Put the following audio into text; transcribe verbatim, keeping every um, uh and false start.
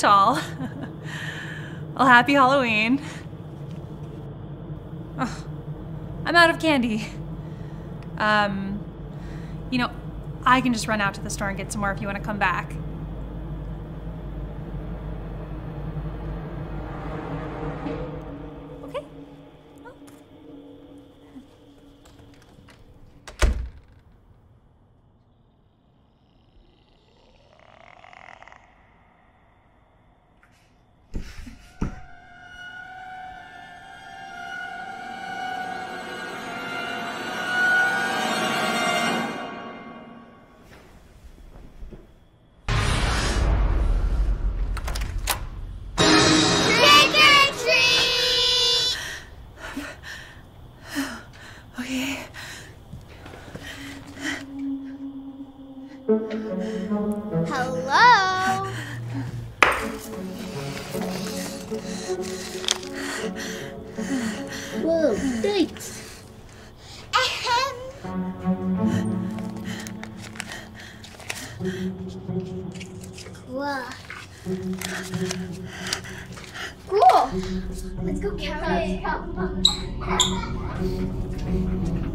all. Well, happy Halloween. Oh, I'm out of candy. Um, you know, I can just run out to the store and get some more if you want to come back. Okay. Oh. Okay. Hello? Whoa, thanks. Ahem. Cool. Cool. Let's go count it.